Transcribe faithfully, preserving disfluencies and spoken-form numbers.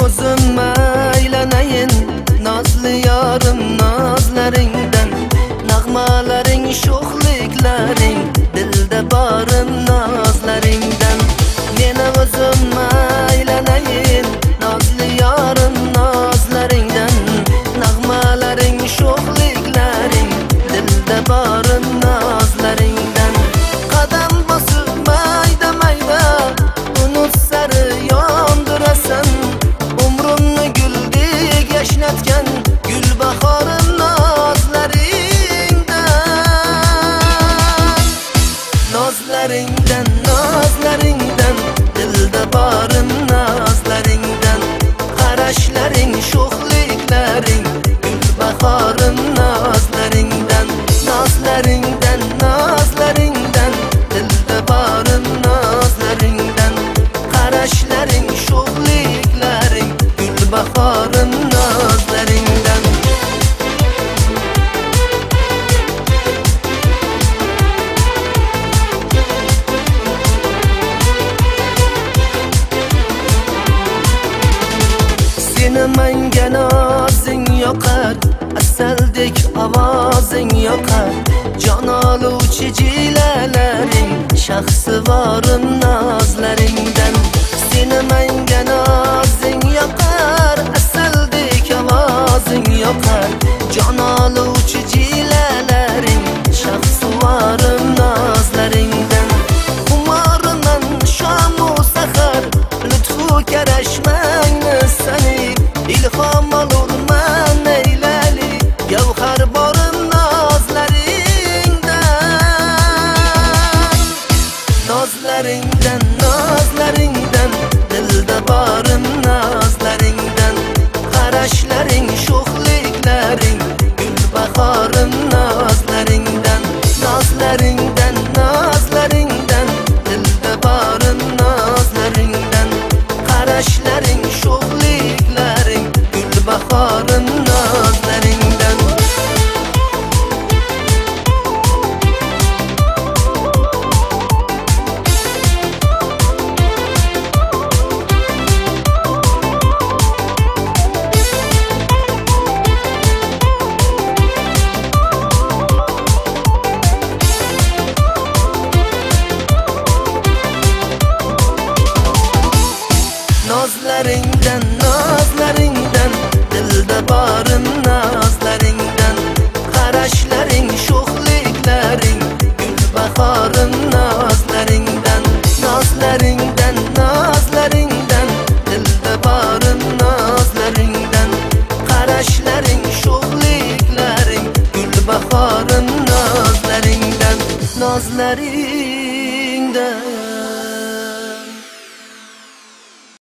o'zim aylanayin nozli yorim nozlaringdan, nag'malaring sho'xliklaring dilda borim nozlaringdan. Meni o'zim aylanayin nozli yorim nozlaringdan, nag'malaring sho'xliklaring dilda borim nozlaringdan. Qadam bosib mayda mayda unut sari yondirasan, umrimni guldek yashnatgan gulbahorim nozlaringdan. Nozlaringdan, nozlaringdan, dilda borim nozlaringdan. Qarashlaring sho'xliklaring gulbahorim nozlaringdan. Nozlaringdan, nozlaringdan, dilda borim nozlaringdan. Qarashlaring sho'xliklaring gulbahorim nozlaringdan. Seni menga nozing yoqar, asaldek ovozing yoqar, jon oluvchi jilalaring shaxsi vorim nozlaringdan. Seni menga nozing yoqar, asaldek ovozing yoqar, jon oluvchi jilalaring shaxsi vorim nozlaringdan. Xumoriman shamu sahar lutfu karashmangni sanib, ilhom olurman eylali gavhar borim nozlaringdan. Nozlaringdan, nozlaringdan, dilda borim nozlaringdan. Qarashlaring sho'xliklaring gulbahorim nozlaringdan. Nozlaringdan, nozlaringdan, dilda borim nozlaringdan. Qarashlaring sho'xliklaring gulbahorim nozlaringdan. Nozlaringdan, nozlaringdan, dilda borim nozlaringdan. Qarashlaring sho'xliklaring gulbahorim nozlaringdan. Nozlaringdan, nozlaringdan, dilda borim nozlaringdan. Qarashlaring sho'xliklaring gulbahorim nozlaringdan. Nozlaringdan